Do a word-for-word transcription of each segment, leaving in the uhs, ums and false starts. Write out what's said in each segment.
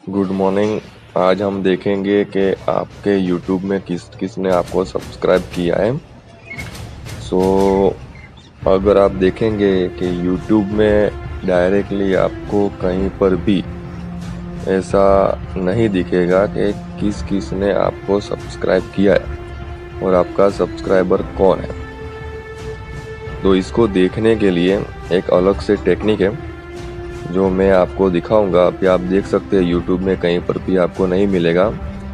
Good morning. आज हम देखेंगे कि आपके यूट्यूब में किस किसने आपको सब्सक्राइब किया है। सो so, अगर आप देखेंगे कि यूट्यूब में डायरेक्टली आपको कहीं पर भी ऐसा नहीं दिखेगा कि किस किस ने आपको सब्सक्राइब किया है और आपका सब्सक्राइबर कौन है। तो इसको देखने के लिए एक अलग से टेक्निक है जो मैं आपको दिखाऊंगा। अभी आप देख सकते हैं यूट्यूब में कहीं पर भी आपको नहीं मिलेगा।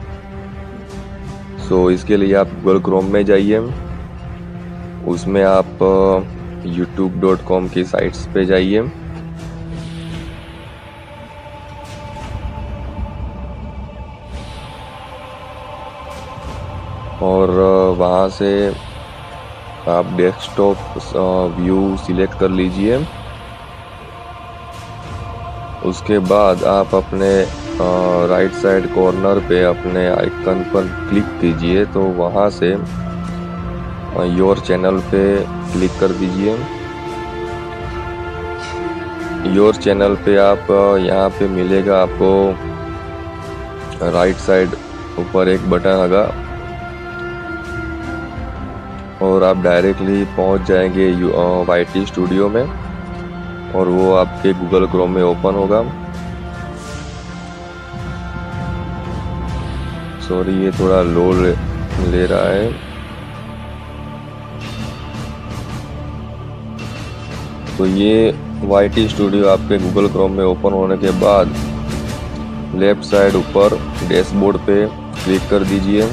सो so, इसके लिए आप गूगल क्रोम में जाइए, उसमें आप यूट्यूब डॉट कॉम की साइट्स पे जाइए और वहाँ से आप डेस्कटॉप व्यू सिलेक्ट कर लीजिए। उसके बाद आप अपने राइट साइड कॉर्नर पे अपने आइकन पर क्लिक कीजिए, तो वहाँ से योर चैनल पे क्लिक कर दीजिए। योर चैनल पे आप यहाँ पे मिलेगा आपको राइट साइड ऊपर एक बटन होगा और आप डायरेक्टली पहुँच जाएंगे वाई टी स्टूडियो में और वो आपके गूगल क्रोम में ओपन होगा। सॉरी, ये थोड़ा लो ले, ले रहा है। तो ये वाई टी स्टूडियो आपके गूगल क्रोम में ओपन होने के बाद लेफ्ट साइड ऊपर डैशबोर्ड पे क्लिक कर दीजिए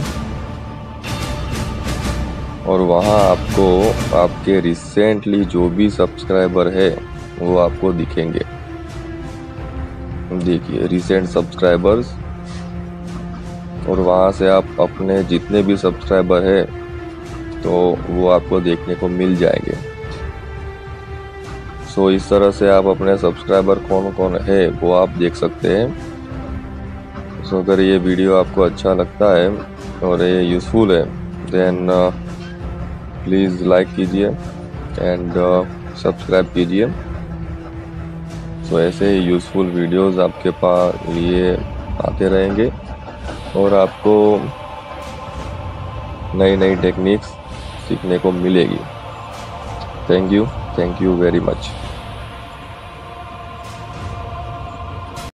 और वहाँ आपको आपके रिसेंटली जो भी सब्सक्राइबर है वो आपको दिखेंगे। देखिए रिसेंट सब्सक्राइबर्स, और वहाँ से आप अपने जितने भी सब्सक्राइबर है तो वो आपको देखने को मिल जाएंगे। सो इस तरह से आप अपने सब्सक्राइबर कौन कौन है वो आप देख सकते हैं। सो अगर ये वीडियो आपको अच्छा लगता है और ये यूज़फुल है देन प्लीज़ लाइक कीजिए एंड सब्सक्राइब कीजिए। तो ऐसे ही यूज़फुल वीडियोस आपके पास लिए आते रहेंगे और आपको नई नई टेक्निक्स सीखने को मिलेगी। Thank you thank you very much.